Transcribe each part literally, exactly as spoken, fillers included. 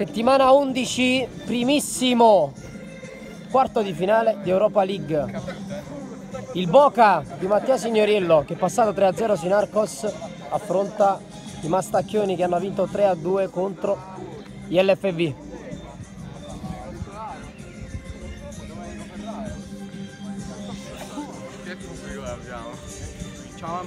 Settimana undici, primissimo quarto di finale di Europa League. Il Boca di Mattia Signorillo, che è passato tre a zero sui Narcos, affronta i Mastacchioni che hanno vinto tre a due contro gli L F V. Ciao mamma.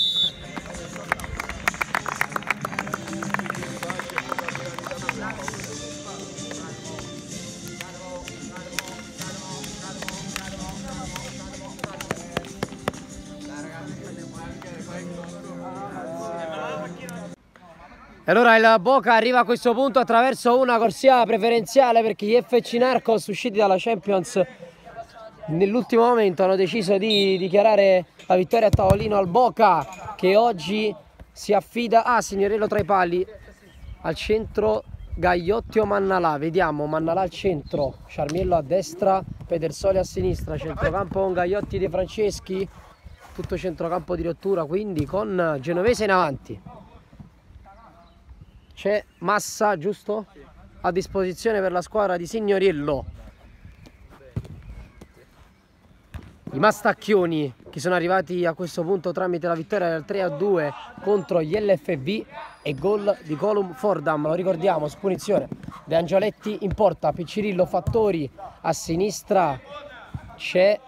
E allora il Boca arriva a questo punto attraverso una corsia preferenziale, perché gli F C Narcos, usciti dalla Champions nell'ultimo momento, hanno deciso di dichiarare la vittoria a tavolino al Boca, che oggi si affida a ah, Signorello tra i pali, al centro Gagliotti o Mannalà. Vediamo, Mannalà al centro, Sciarmiello a destra, Pedersoli a sinistra, centrocampo con Gagliotti De Franceschi, tutto centrocampo di rottura, quindi con Genovese in avanti. C'è Massa, giusto? A disposizione per la squadra di Signorillo. I Mastacchioni, che sono arrivati a questo punto tramite la vittoria del tre a due contro gli L F V e gol di Colum Fordham. Lo ricordiamo, su punizione De Angioletti in porta, Piccirillo, Fattori a sinistra, c'è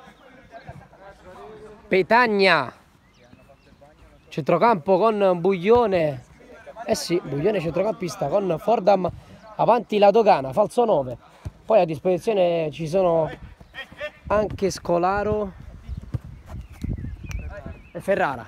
Petagna, centrocampo con Buglione. Eh sì, Buglione centrocampista con Fordham avanti la dogana, falso nove. Poi a disposizione ci sono anche Scolaro e Ferrara.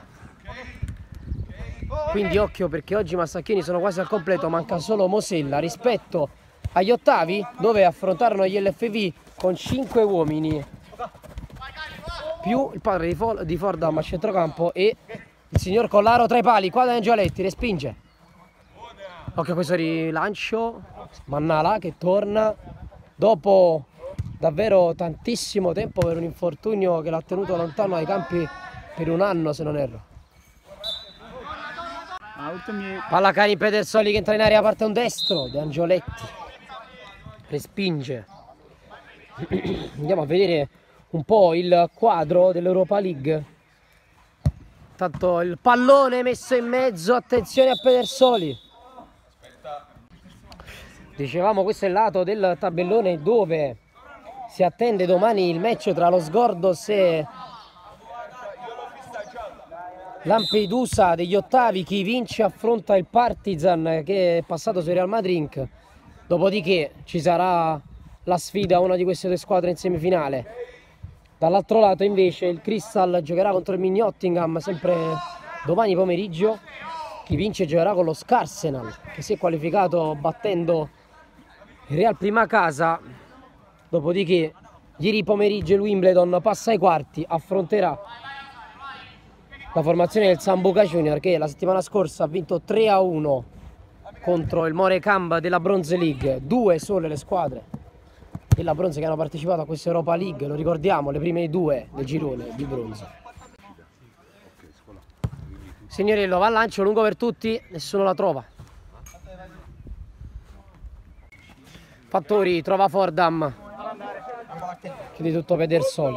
Quindi occhio, perché oggi i Mastacchioni sono quasi al completo, manca solo Mosella rispetto agli ottavi, dove affrontarono gli L F V con cinque uomini più il padre di, Fo di Fordham a centrocampo e il signor Collaro tra i pali. Qua Da Angioletti respinge. Occhio a questo rilancio, Mannalà che torna dopo davvero tantissimo tempo per un infortunio che l'ha tenuto lontano dai campi per un anno, se non erro. Palla Cani Pedersoli che entra in area, parte un destro, De Angioletti respinge. Andiamo a vedere un po' il quadro dell'Europa League. Tanto il pallone messo in mezzo, attenzione a Pedersoli. Dicevamo, questo è il lato del tabellone dove si attende domani il match tra lo Sgordos e Lampedusa degli ottavi. Chi vince affronta il Partizan, che è passato sui Real Madrid. Dopodiché ci sarà la sfida a una di queste due squadre in semifinale. Dall'altro lato invece il Crystal giocherà contro il Mini-Nottingham sempre domani pomeriggio. Chi vince giocherà con lo Scarsenal, che si è qualificato battendo il Real prima casa. Dopodiché ieri pomeriggio il Wimbledon passa ai quarti, affronterà la formazione del Sambuca Junior, che la settimana scorsa ha vinto tre a uno contro il Morecambe della Bronze League. Due sole le squadre della bronze che hanno partecipato a questa Europa League, lo ricordiamo, le prime due del girone di bronze. Signorillo va al lancio, lungo per tutti, nessuno la trova. Fattori trova Fordham, chiude tutto Pedersoli.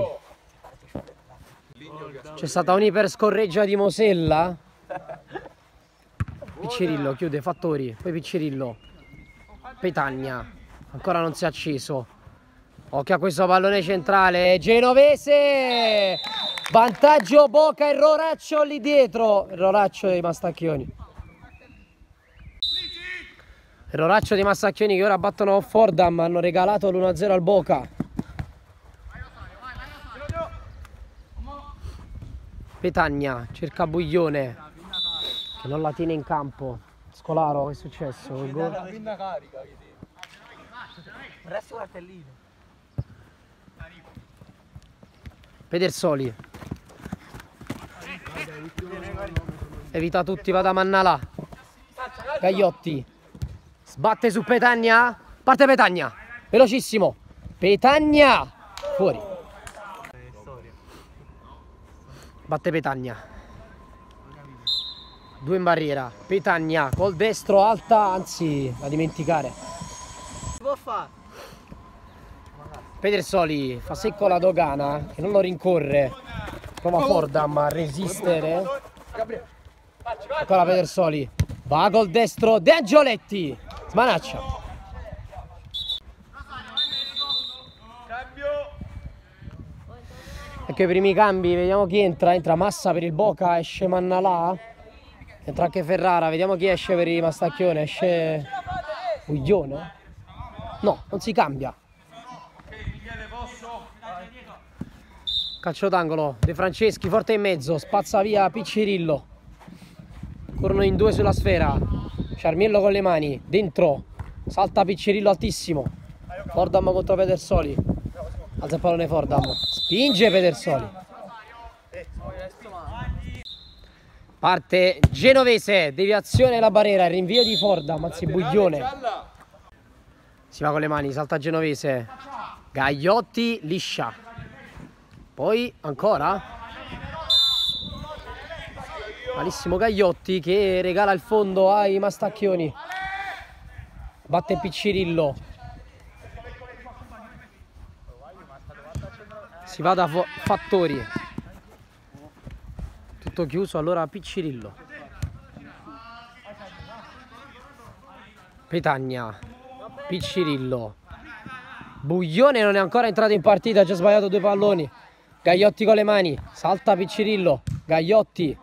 C'è stata un'iperscorreggia di Mosella. Piccirillo chiude Fattori, poi Piccirillo, Petagna, ancora non si è acceso. Occhio a questo pallone centrale, Genovese, vantaggio Boca, erroraccio lì dietro, erroraccio dei Mastacchioni. Erroraccio dei Mastacchioni che ora battono Fordham, hanno regalato l'uno a zero al Boca. Petagna cerca Buglione che non la tiene in campo. Scolaro, che è successo? Il gol? Pedersoli evita tutti, va da Mannalà. Gagliotti sbatte su Petagna, parte Petagna, velocissimo, Petagna fuori, batte Petagna, due in barriera, Petagna col destro alta, anzi da dimenticare, fa? Pedersoli fa secco la dogana, che non lo rincorre. Prova Fordham a resistere. Ancora Pedersoli. Va col destro De Angioletti. Smanaccia. Ecco i primi cambi, vediamo chi entra. Entra Massa per il Boca, esce Mannalà. Entra anche Ferrara, vediamo chi esce per il Mastacchione. Esce Buglione. No, non si cambia. Calcio d'angolo, De Franceschi forte in mezzo, spazza via Piccirillo. Corrono in due sulla sfera. Sciarmiello con le mani, dentro. Salta Piccirillo altissimo. Fordham contro Pedersoli. Alza il pallone Fordham. Spinge Pedersoli. Parte Genovese, deviazione la barriera, rinvio di Fordham, anzi Buglione. Si va con le mani, salta Genovese. Gagliotti liscia. Poi ancora malissimo Gagliotti che regala il fondo ai Mastacchioni. Batte Piccirillo. Si va da Fattori. Tutto chiuso, allora Piccirillo. Petagna. Piccirillo. Buglione non è ancora entrato in partita, ha già sbagliato due palloni. Gagliotti con le mani, salta Piccirillo. Gagliotti.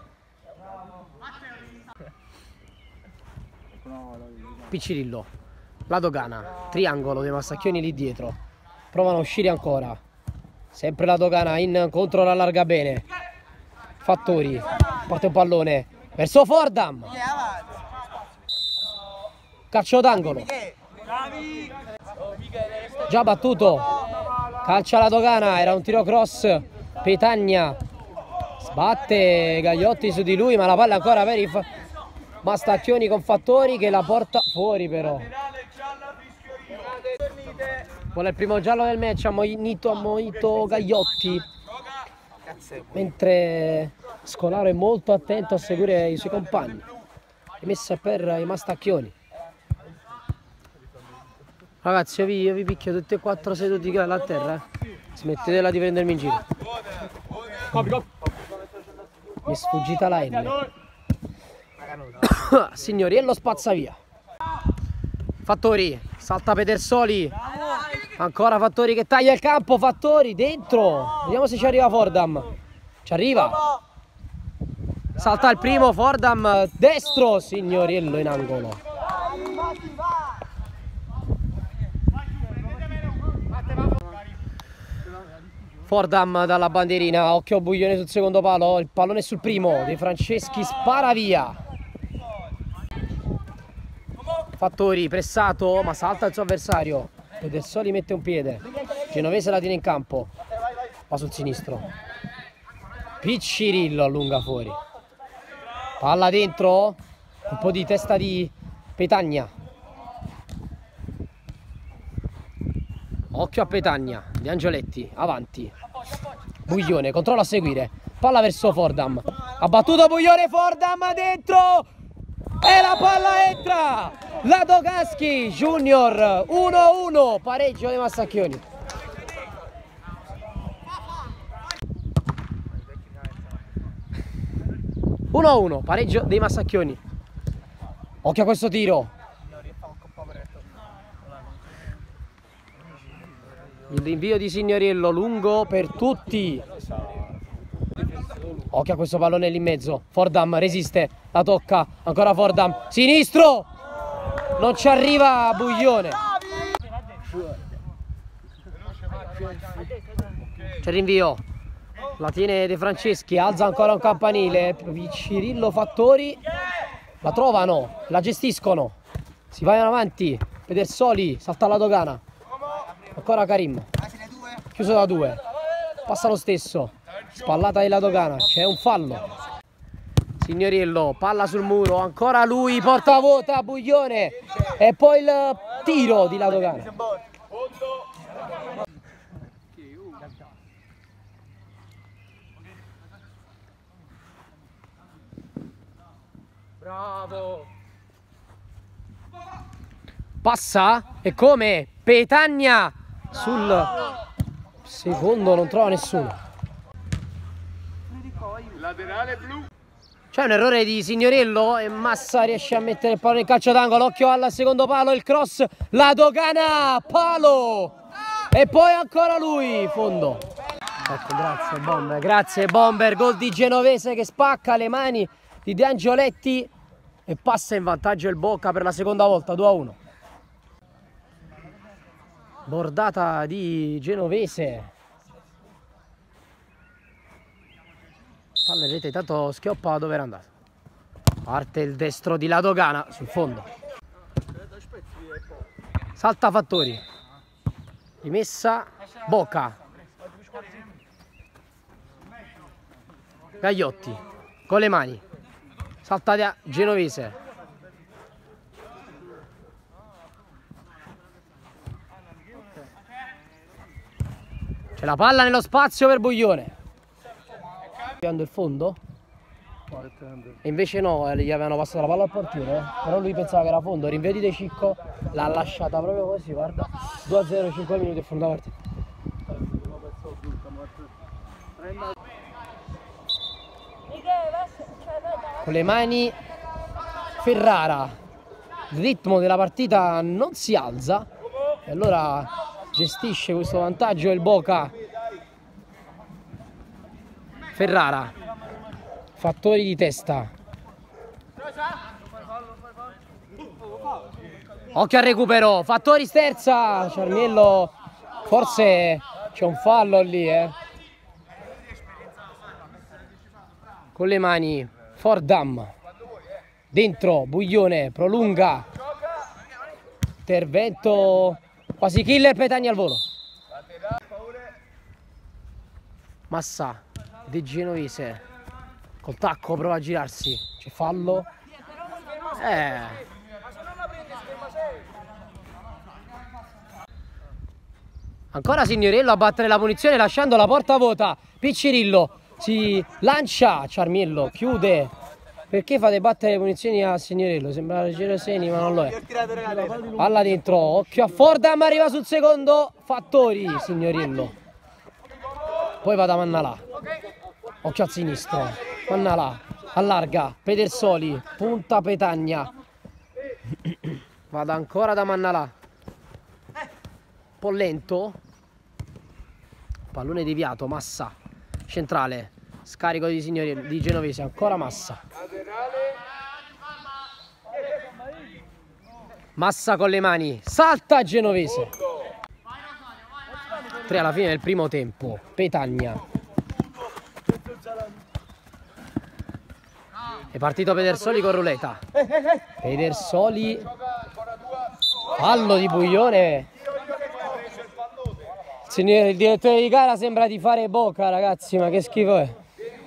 Piccirillo. La dogana. Triangolo dei Mastacchioni lì dietro. Provano a uscire ancora. Sempre la dogana in contro, la allarga bene. Fattori. Porta un pallone verso Fordham. Calcio d'angolo. Già battuto. Calcia la dogana, era un tiro cross. Petagna. Sbatte Gagliotti su di lui, ma la palla ancora per i Mastacchioni con Fattori che la porta fuori però. Vuole il primo giallo del match, ha ammonito, ammonito Gagliotti. Mentre Scolaro è molto attento a seguire i suoi compagni. Rimessa per i Mastacchioni. Ragazzi, io vi, io vi picchio tutti e quattro seduti là a terra. Eh. Smettetela di prendermi in giro. Mi è sfuggita la N. Signoriello spazza via. Fattori, salta Pedersoli. Ancora Fattori che taglia il campo. Fattori dentro. Vediamo se ci arriva Fordham. Ci arriva. Salta il primo Fordham. Destro. Signoriello in angolo. Fordham dalla bandierina. Occhio Buglione sul secondo palo. Il pallone è sul primo. De Franceschi spara via. Fattori pressato, ma salta il suo avversario. Pedersoli mette un piede. Genovese la tiene in campo. Va sul sinistro. Piccirillo allunga fuori. Palla dentro. Un po' di testa di Petagna. Occhio a Petagna. De Angioletti avanti. Buglione controlla a seguire. Palla verso Fordham. Ha battuto Buglione, Fordham dentro. E la palla entra! Ladoghansky Junior uno a uno, pareggio dei Mastacchioni. uno a uno, pareggio dei Mastacchioni. Occhio a questo tiro. Il rinvio di Signoriello lungo per tutti. Occhio a questo pallone lì in mezzo. Fordham resiste, la tocca, ancora Fordham, sinistro! Non ci arriva Buglione. C'è il rinvio. La tiene De Franceschi, alza ancora un campanile. Piccirillo, Fattori. La trovano, la gestiscono. Si vanno avanti. Pedersoli, salta la dogana. Ancora Karim. Chiuso da due. Passa lo stesso. Spallata della dogana, c'è un fallo. Signoriello, palla sul muro, ancora lui, porta a vuota Buglione. E poi il tiro di la dogana. Bravo. passa e come Petagna sul secondo non trova nessuno. Laterale blu. C'è un errore di Signorello e Massa riesce a mettere il palo nel calcio d'angolo. Occhio al secondo palo, il cross, la dogana, palo e poi ancora lui, fondo. Ecco, grazie Bomber, grazie Bomber, gol di Genovese che spacca le mani di De Angioletti e passa in vantaggio il Boca per la seconda volta, due a uno. Bordata di Genovese. Palla in rete, intanto schioppa dove era andato. Parte il destro di La Dogana sul fondo. Salta Fattori. Rimessa Boca. Gagliotti con le mani. Salta da Genovese. C'è la palla nello spazio per Buglione. Il fondo e invece no, gli avevano passato la palla al portiere, eh? Però lui pensava che era fondo. Rinvio di De Cicco, l'ha lasciata proprio così, guarda, due a zero, cinque minuti e fondo la partita. Con le mani Ferrara, il ritmo della partita non si alza e allora gestisce questo vantaggio il Boca. Ferrara, Fattori di testa, occhio al recupero, Fattori sterza, Ciarmiello, forse c'è un fallo lì, eh. Con le mani Fordham, dentro Buglione, prolunga, intervento quasi killer, Petagna al volo. Massa De Genovese col tacco prova a girarsi, c'è fallo, eh. Ancora Signorello a battere la punizione lasciando la porta vuota. Piccirillo si lancia, Ciarmiello chiude. Perché fate battere le punizioni a Signorello? Sembra leggero Seni ma non lo è. Palla dentro, occhio a Fordham, arriva sul secondo, Fattori, Signorello. Poi va da Mannalà. Occhio al sinistro, Mannalà, allarga, Pedersoli, punta Petagna. Vada ancora da Mannalà. Un po' lento. Pallone deviato, Massa. Centrale, scarico di Signorello, di Genovese, ancora Massa. Massa con le mani, salta Genovese. tre alla fine del primo tempo, Petagna. È partito Pedersoli con ruleta. Pedersoli, fallo di Buglione. Signore, il direttore di gara sembra di fare Boca, ragazzi, ma che schifo è.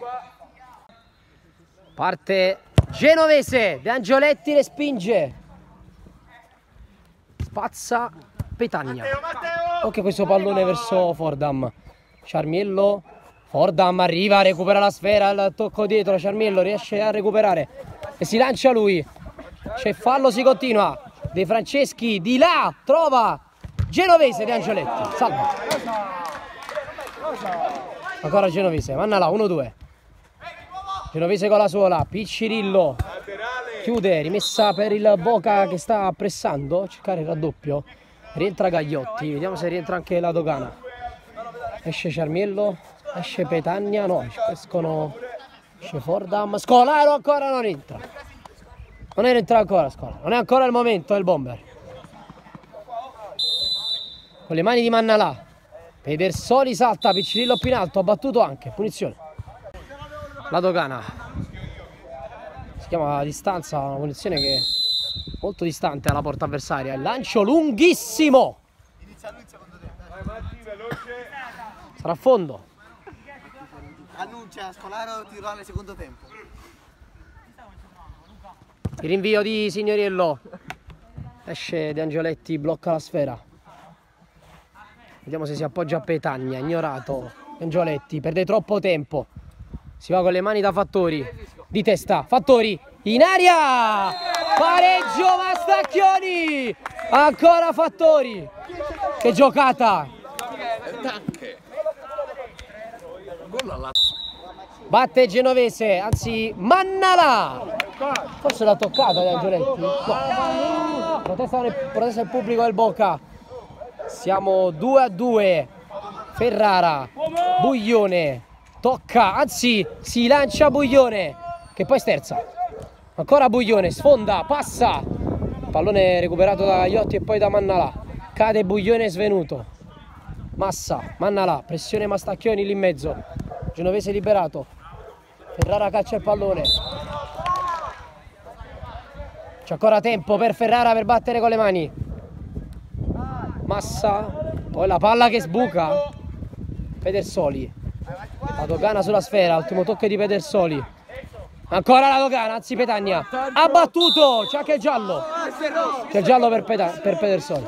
Parte Genovese, De Angioletti respinge. Spazza Petagna. Ok, questo pallone verso Fordham. Ciarmiello. Fordham arriva, recupera la sfera, il tocco dietro, Ciarmiello riesce a recuperare e si lancia lui. C'è fallo, si continua. De Franceschi di là, trova Genovese, De Angioletti, salva. Ancora Genovese, Mannalà, uno due. Genovese con la sola, Piccirillo. Chiude, rimessa per il Boca che sta pressando, cercare il raddoppio. Rientra Gagliotti, vediamo se rientra anche La Dogana. Esce Ciarmiello, esce Petagna, no, escono, esce Fordham, Scolaro ancora non entra. Non è entrato ancora Scolaro, non è ancora il momento del Bomber. Con le mani di Mannalà, Pedersoli salta, Piccirillo più in alto, ha battuto anche, punizione. La Dogana, si chiama a distanza, una punizione che è molto distante dalla porta avversaria. Il lancio lunghissimo. Sarà a fondo. Annuncia Scolaro titolare secondo tempo. Il rinvio di Signorello. Esce De Angioletti, blocca la sfera. Vediamo se si appoggia a Petagna, ignorato. De Angioletti perde troppo tempo. Si va con le mani da Fattori. Di testa, Fattori in aria! Pareggio Mastacchioni! Ancora Fattori. Che giocata. Batte Genovese, anzi Mannala. Forse l'ha toccata di Angioletti. No. Protesta, protesta il pubblico del Boca. Siamo due a due. Ferrara, Buglione, tocca, anzi si lancia Buglione, che poi sterza. Ancora Buglione, sfonda, passa. Pallone recuperato da Iotti e poi da Mannala. Cade Buglione svenuto. Massa, Mannala, pressione Mastacchioni lì in mezzo. Genovese liberato. Ferrara caccia il pallone. C'è ancora tempo per Ferrara per battere con le mani. Massa, poi la palla che sbuca. Pedersoli. La dogana sulla sfera, ultimo tocco di Pedersoli. Ancora la dogana, anzi Petagna. Ha battuto, c'è anche il giallo. C'è il giallo per, per Pedersoli.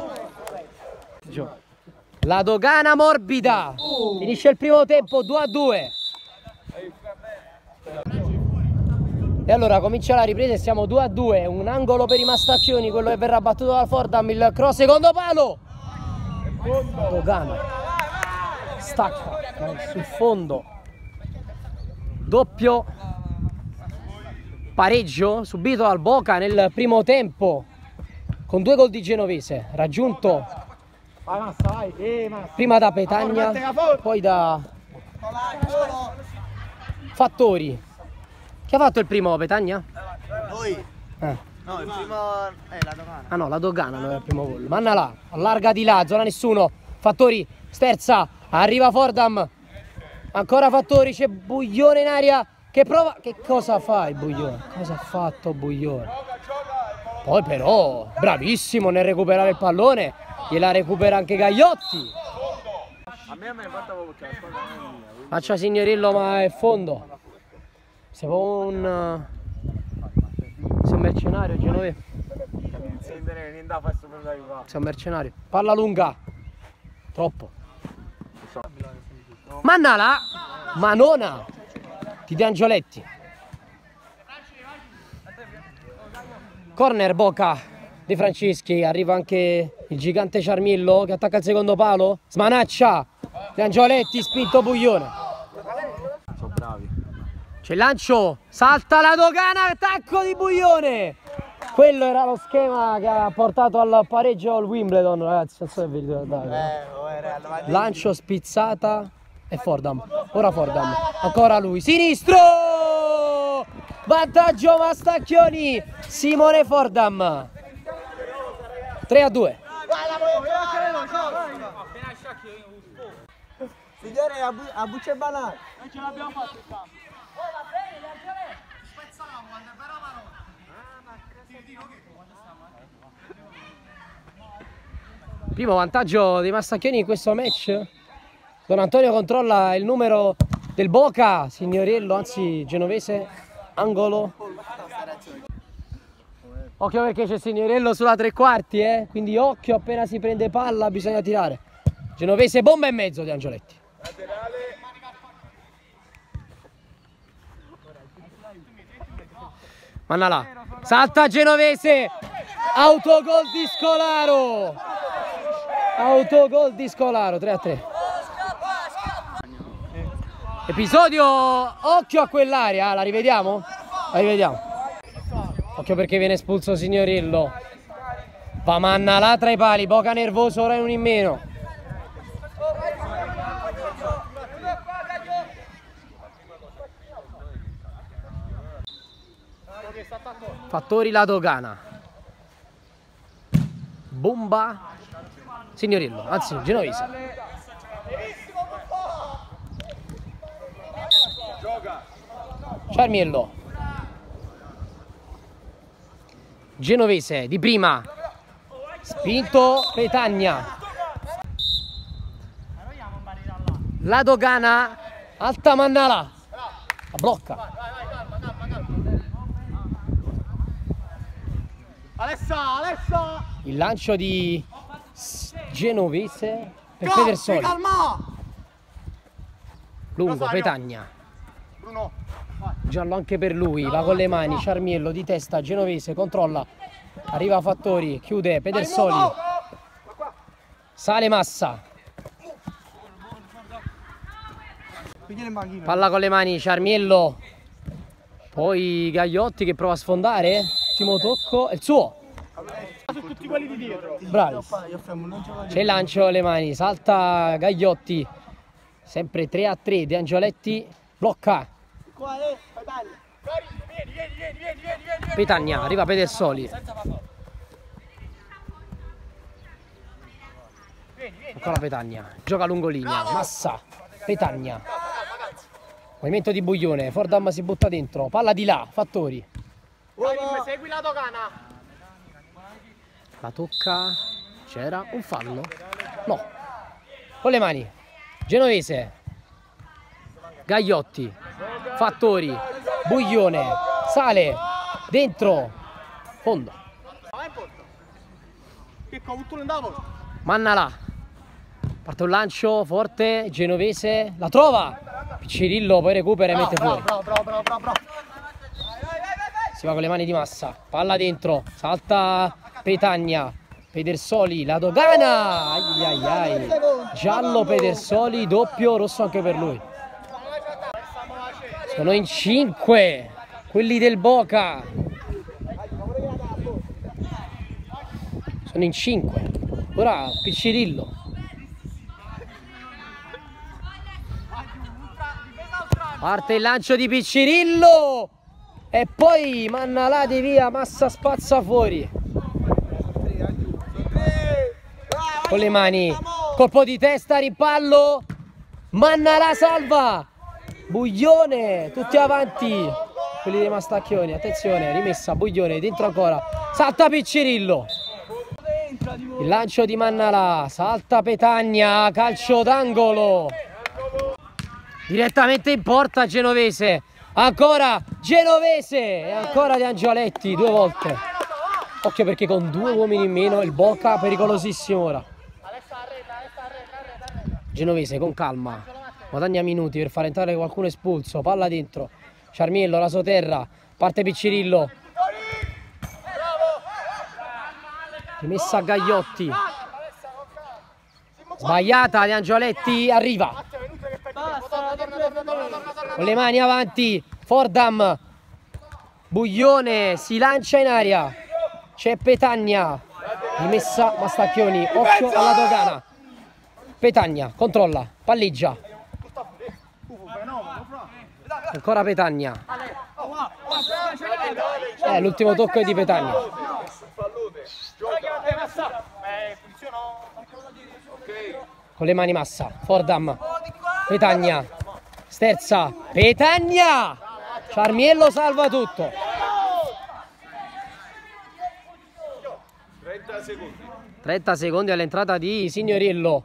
La dogana morbida. Finisce il primo tempo, due a due. E allora comincia la ripresa e siamo due a due. Un angolo per i Mastacchioni, quello che verrà battuto da Fordham. Il cross, secondo palo. La dogana stacca sul fondo. Doppio pareggio subito dal Boca nel primo tempo con due gol di Genovese, raggiunto prima da Petagna, poi da Fattori. Chi ha fatto il primo, Petagna? Noi. Eh. No, il primo è la dogana. Ah no, la dogana non è il primo gol. Mannala, allarga di là, zona nessuno. Fattori, sterza, arriva Fordham. Ancora Fattori, c'è Buglione in aria che prova. Che cosa fa il Buglione? Cosa ha fatto Buglione? Poi però, bravissimo nel recuperare il pallone. Gliela recupera anche Gagliotti. A me mi importa poco perché la squadra non è mia. Faccia Signorillo, ma è fondo. Siamo un... Sei un mercenario, Genovese. Sei un mercenario. Palla lunga. Troppo. Mannala. Manona. Di De Angioletti. Corner Boca De Franceschi. Arriva anche il gigante Ciarmillo che attacca il secondo palo. Smanaccia. De Angioletti, spinto Buglione. Sono bravi. C'è il lancio, salta la dogana, attacco di Buglione. Quello era lo schema che ha portato al pareggio al Wimbledon, ragazzi, non so se vi ricordate. Lancio, spizzata e Fordham. Ora Fordham, ancora lui, sinistro! Vantaggio Mastacchioni, Simone Fordham. tre a due. Signore, a buccia e banana. Noi ce l'abbiamo fatto il campo. Primo vantaggio dei Mastacchioni in questo match. Don Antonio controlla il numero del Boca, Signoriello, anzi Genovese, angolo. Occhio perché c'è Signoriello sulla tre quarti, eh? Quindi occhio, appena si prende palla bisogna tirare. Genovese, bomba e mezzo di Angioletti. Mannala, salta Genovese, autogol di Scolaro, autogol di Scolaro, tre a tre. Episodio, occhio a quell'area, la rivediamo? La rivediamo. Occhio perché viene espulso Signorillo. Va Mannala tra i pali, Boca nervoso, ora è un in meno. Fattori la dogana. Bomba Signorillo, anzi Genovese. Ciarmiello. Genovese di prima. Spinto Petagna. La dogana. Alta Mannala. La blocca. Alessa, Alessa! Il lancio di Genovese per Pedersoli. Calma! Lungo, Petagna. Bruno. Giallo anche per lui, va con le mani, Ciarmiello di testa, Genovese controlla. Arriva Fattori, chiude Pedersoli. Sale Massa. Palla con le mani, Ciarmiello. Poi Gagliotti che prova a sfondare. Ultimo tocco, è il suo. Tutti quelli di dietro. Bravi. C'è il lancio alle mani, salta Gagliotti. Sempre tre a tre, De Angioletti blocca. Petagna, arriva Pedersoli. Ancora Petagna, gioca lungolinea, Massa, Petagna. Movimento di Buglione, Fordham si butta dentro, palla di là, Fattori. Segui la dogana. La tocca, c'era un fallo? No, con le mani, Genovese, Gagliotti, Fattori, Buglione, sale, dentro, fondo. Mannalà, parte un lancio forte, Genovese, la trova, Cirillo poi recupera e mette fuori. Bravo, bravo, bravo, bravo, bravo. Si va con le mani di Massa, palla dentro, salta Petagna, Pedersoli, la dogana, ai ai ai, giallo Pedersoli, doppio, rosso anche per lui. Sono in cinque, quelli del Boca. Sono in cinque, ora Piccirillo. Parte il lancio di Piccirillo e poi Mannalà di via, Massa spazza fuori. Con le mani, colpo di testa, rimpallo, Mannalà salva, Buglione, tutti avanti, quelli dei Mastacchioni, attenzione, rimessa, Buglione, dentro ancora, salta Piccirillo. Il lancio di Mannalà, salta Petagna, calcio d'angolo. Direttamente in porta Genovese, ancora Genovese e ancora De Angioletti due volte. Occhio perché con due uomini in meno il Boca pericolosissimo ora. Genovese con calma, guadagna minuti per far entrare qualcuno espulso, palla dentro, Ciarmiello, la Soterra, parte Piccirillo. Rimessa a Gagliotti. Sbagliata De Angioletti, arriva. Con le mani avanti, Fordham, Buglione, si lancia in aria, c'è Petagna, rimessa Mastacchioni, occhio alla dogana, Petagna, controlla, palleggia, ancora Petagna, eh, l'ultimo tocco è di Petagna. Con le mani Massa, Fordham, Petagna, sterza, Petagna, Ciarmiello salva tutto. trenta secondi. trenta secondi all'entrata di Signorillo.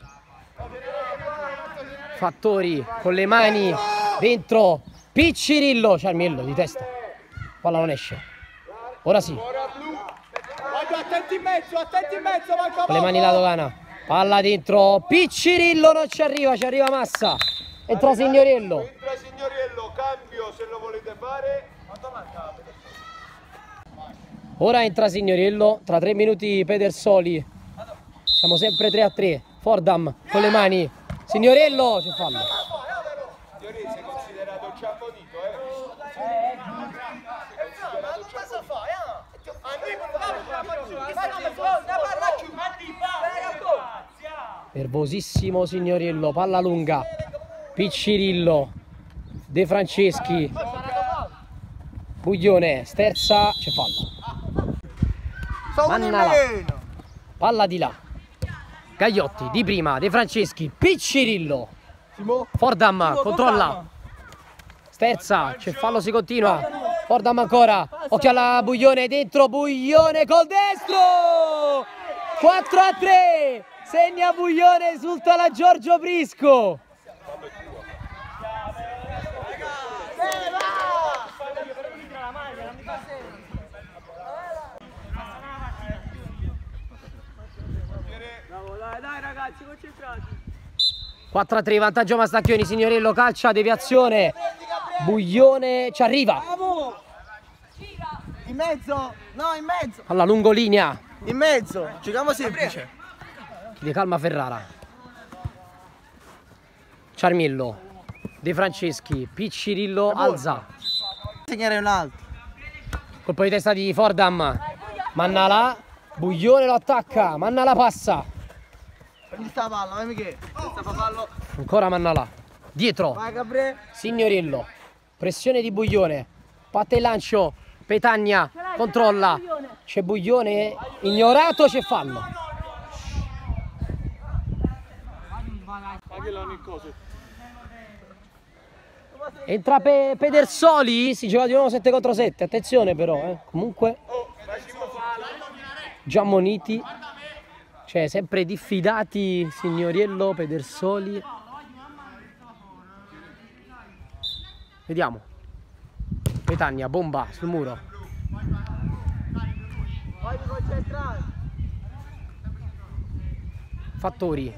Fattori con le mani dentro, Piccirillo, Ciarmiello di testa, palla non esce, ora sì. Attenti in mezzo, attenti in mezzo, manca Con le mani la dogana, palla dentro, Piccirillo non ci arriva, ci arriva Massa, entra Signorillo. Entra Signorillo, cambio se lo volete fare. Ora entra Signorillo, tra tre minuti Pedersoli, siamo sempre tre a tre, Fordham con le mani, Signorillo, c'è fallo. Signori, sei considerato già bonito, eh? Nervosissimo Signorillo, palla lunga, Piccirillo, De Franceschi, Buglione, sterza, c'è fallo. Mannalà, palla di là, Gagliotti di prima, De Franceschi, Piccirillo, Fordham controlla, sterza, c'è fallo, si continua, Fordham ancora, occhio alla Buglione, dentro Buglione col destro, quattro a tre, segna Buglione, esulta la Giorgio Prisco. Dai ragazzi, concentrati. quattro a tre, vantaggio Mastacchioni, Signorillo calcia, deviazione, Buglione ci arriva. mezzo! No, in mezzo! Alla lungolinea. In mezzo! Giochiamo semplice! Chiede calma Ferrara. Ciarmiello. De Franceschi. Piccirillo alza. Segnare un altro! Colpo di testa di Fordham. Mannala. Buglione lo attacca. Mannala passa. Prendi sta palla, vai Michele! Sta fallo! Ancora Mannala. Dietro. Vai Gabriele! Signorillo. Pressione di Buglione. Patte il lancio. Petagna. Controlla. C'è Buglione. Ignorato. C'è fallo. Entra Pe Pedersoli. Si gioca di nuovo sette contro sette. Attenzione però. Eh. Comunque. Già ammoniti. Cioè sempre diffidati. Signoriello. Pedersoli. Vediamo. Petagna, bomba sul muro. Fattori.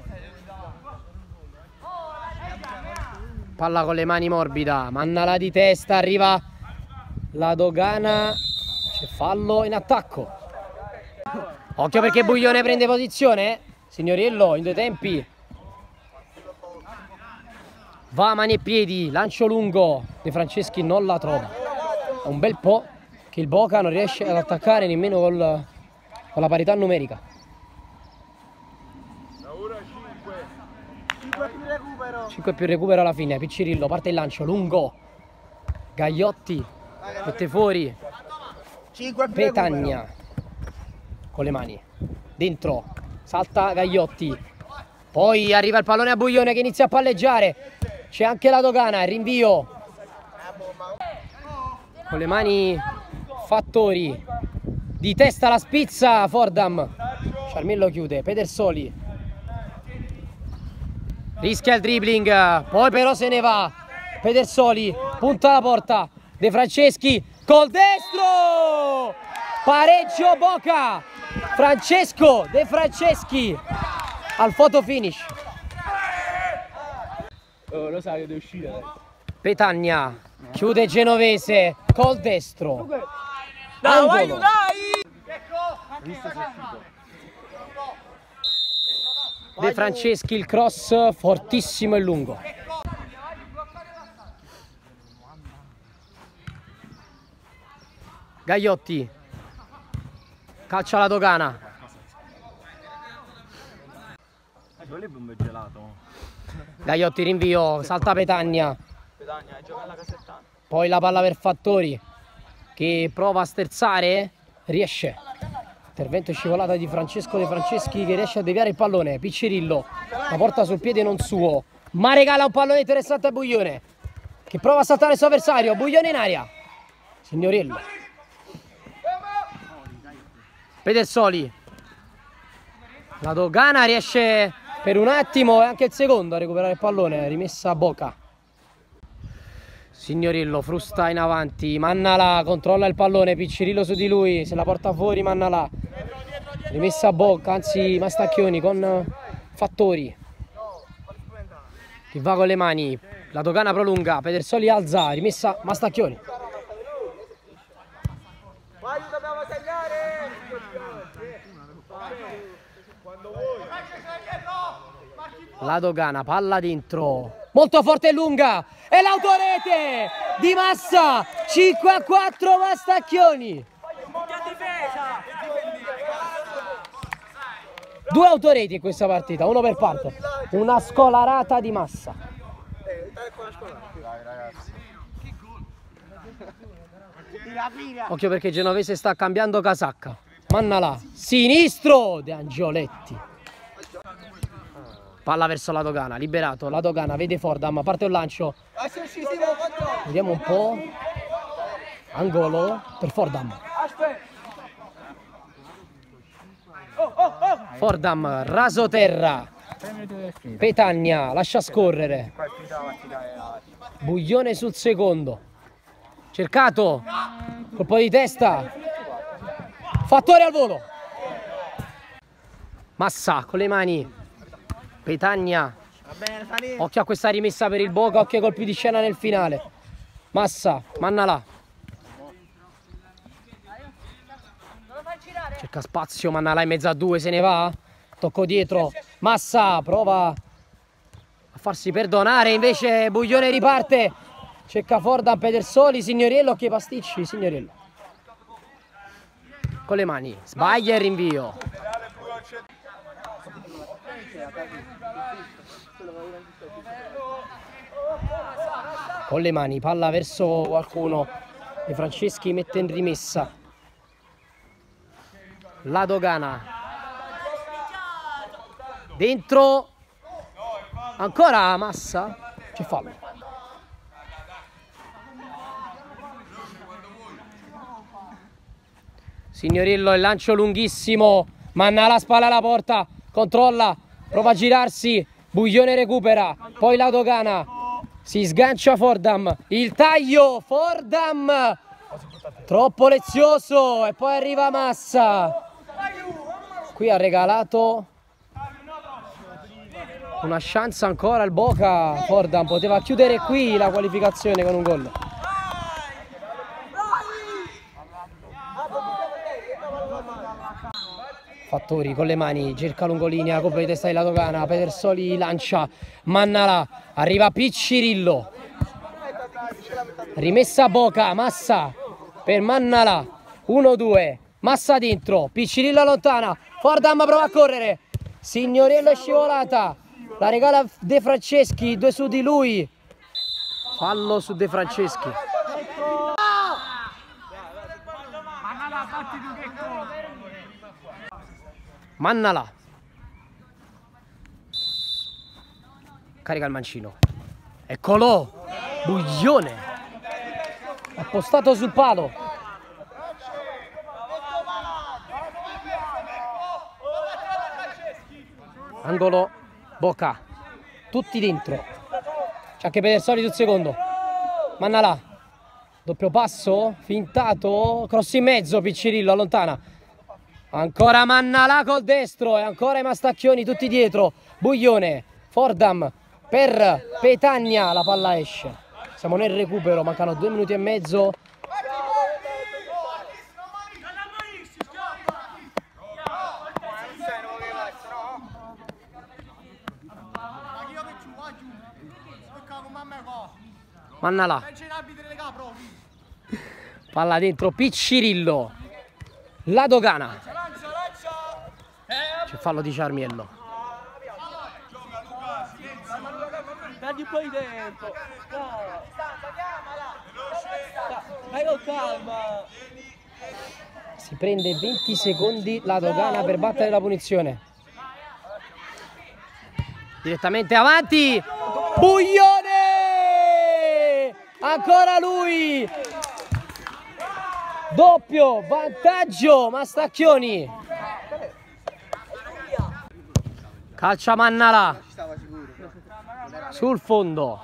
Palla con le mani morbida. Mannala di testa. Arriva la dogana. C'è fallo in attacco. Occhio perché Buglione prende posizione. Signoriello in due tempi. Va mani e piedi, lancio lungo, De Franceschi non la trova. È un bel po' che il Boca non riesce ad attaccare nemmeno col, con la parità numerica. cinque più recupero alla fine, Piccirillo parte il lancio, lungo. Gagliotti, mette fuori. Petagna, con le mani, dentro, salta Gagliotti. Poi arriva il pallone a Buglione che inizia a palleggiare. C'è anche la dogana, il rinvio. Con le mani Fattori. Di testa la spizza Fordham. Ciarmiello chiude, Pedersoli. Rischia il dribbling, poi però se ne va. Pedersoli, punta la porta. De Franceschi, col destro! Pareggio Boca. Francesco De Franceschi al photo finish. Oh, lo sai che deve uscire. Petagna chiude Genovese col destro. Dai, vai, Angolo. dai! De Franceschi il cross fortissimo e lungo. Gagliotti calcia la dogana. Volevo un bel gelato. Gagliotti rinvio, salta Petagna. Petagna, gioca alla casettana. Poi la palla per Fattori che prova a sterzare, riesce. Intervento scivolata di Francesco De Franceschi che riesce a deviare il pallone. Piccirillo la porta sul piede non suo, ma regala un pallone interessante a Buglione che prova a saltare il suo avversario. Buglione in aria. Signorello. Pedersoli. La dogana riesce per un attimo e anche il secondo a recuperare il pallone. Rimessa a Boca. Signorillo frusta in avanti. Mannala controlla il pallone. Piccirillo su di lui. Se la porta fuori Mannala. Rimessa a Boca, anzi Mastacchioni con Fattori che va con le mani. La dogana prolunga. Pedersoli alza. Rimessa Mastacchioni. Vai, dobbiamo segnare! La dogana, palla dentro. Molto forte e lunga. E l'autorete di Massa. cinque a quattro Mastacchioni. Due autoreti in questa partita, uno per parte. Una scolarata di Massa. Occhio perché Genovese sta cambiando casacca. Mannala, sinistro De Angioletti. Palla verso la dogana, liberato. La dogana vede Fordham, parte un lancio. Vediamo un po'. Angolo per Fordham. Fordham, raso terra. Petagna, lascia scorrere. Buglione sul secondo. Cercato. Colpo di testa. Fattori al volo. Massa con le mani. Petagna. Occhio a questa rimessa per il Boca. Occhio ai colpi di scena nel finale. Massa, Mannala. Cerca spazio, Mannala in mezzo a due, se ne va. Tocco dietro, Massa prova a farsi perdonare, invece Buglione riparte. Cerca Fordham, Pedersoli, Signorello, che pasticci, Signorello. Con le mani, sbaglia il rinvio. Con le mani, palla verso qualcuno. De Franceschi mette in rimessa. La Dogana. Dentro. Ancora Massa. C'è fallo. Signorillo, il lancio lunghissimo. Mannala, spalla alla porta. Controlla. Prova a girarsi. Buglione recupera. Poi la Dogana. Si sgancia Fordham. Il taglio. Fordham. Troppo lezioso. E poi arriva Massa. Qui ha regalato una chance ancora al Boca. Fordham poteva chiudere qui la qualificazione con un gol. Fattori con le mani, cerca lungolinea, colpo di testa della Dogana, Pedersoli lancia, Mannala, arriva Piccirillo, rimessa a Boca, Massa per Mannala, uno due, Massa dentro, Piccirillo allontana, Fordham prova a correre, Signorello è scivolata, la regala De Franceschi, due su di lui, fallo su De Franceschi. Mannala carica il mancino, eccolo, Buglione appostato sul palo, angolo Boca, tutti dentro, c'è anche Pedersoli sul secondo, Mannala, doppio passo, fintato, cross in mezzo, Piccirillo allontana. Ancora Mannala col destro e ancora i Mastacchioni tutti dietro. Buglione, Fordham per Petagna, la palla esce. Siamo nel recupero, mancano due minuti e mezzo. Mannala. Palla dentro, Piccirillo. La Dogana. C'è fallo di Ciarmiello. Dagli un po' di tempo. Vai con calma. Si prende venti secondi la Dogana per battere la punizione. Direttamente avanti. Buglione! Ancora lui! Doppio vantaggio Mastacchioni. Calcia Mannala sul fondo,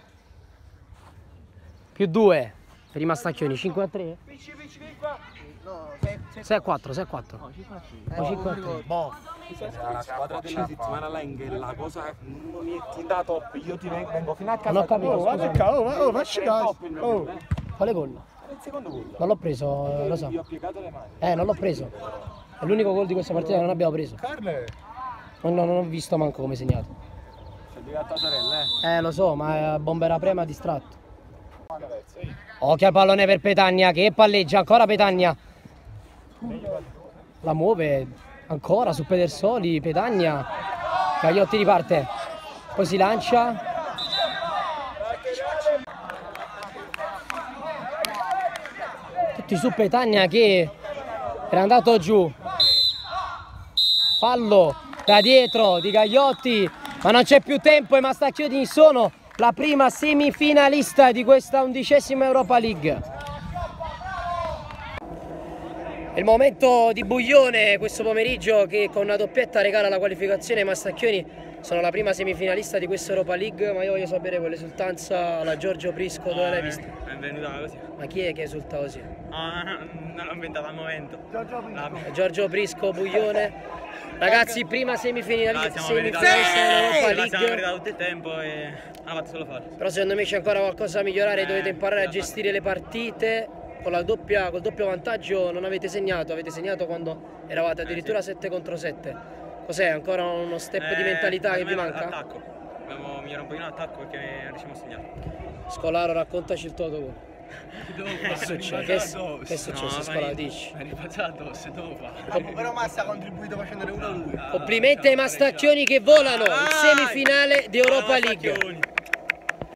più due per i Mastacchioni, cinque a tre, sei a quattro, sei a quattro, cinque a tre. La squadra della settimana là in la cosa non mi è da top, io ti vengo fino a casa. Non ho capito, Oh, guarda qua, oh, oh, facci caso. Oh. Quale gol? Il secondo gol. Non l'ho preso, lo so. Io ho piegato le mani. Eh, non l'ho preso. È l'unico gol di questa partita che non abbiamo preso. Carle. No, no, non ho visto manco come segnato. C'è di tua sorella, eh. Eh, lo so, ma Bombera Prema ha distratto. Occhio al pallone per Petagna, che palleggia, ancora Petagna. La muove ancora su Pedersoli, Petagna. Gagliotti riparte. Poi si lancia. Tutti su Petagna che era andato giù. Fallo da dietro di Gagliotti, ma non c'è più tempo. I Mastacchioni sono la prima semifinalista di questa undicesima Europa League. È il momento di Buglione questo pomeriggio, che con una doppietta regala la qualificazione ai Mastacchioni. Sono la prima semifinalista di questa Europa League, ma io voglio sapere quell'esultanza alla Giorgio Prisco, dove l'hai vista? È venuta così. Ma chi è che esulta così? Ah, non l'ho inventata al momento. Giorgio Prisco, Buglione. Ragazzi, prima semifinalista Siamo meritati dell'Europa League. League. tutto il tempo e ha fatto solo fare. Però secondo me c'è ancora qualcosa da migliorare, dovete imparare a gestire le partite con la doppia, col doppio vantaggio non avete segnato, avete segnato quando eravate addirittura sette contro sette. Cos'è? Ancora uno step Eh, di mentalità che vi manca? L'attacco. Dobbiamo migliorare un pochino l'attacco perché non riusciamo a segnare. Scolaro, raccontaci il tuo autogol. Che succede? Che, che è successo, No, Scolaro? Dici. È ribaltato, se devo fare. Ah, però Massa ha contribuito facendone uno lui. Complimenti ai Mastacchioni che volano in Vai! semifinale di Europa Vai, League. Mastacchioni.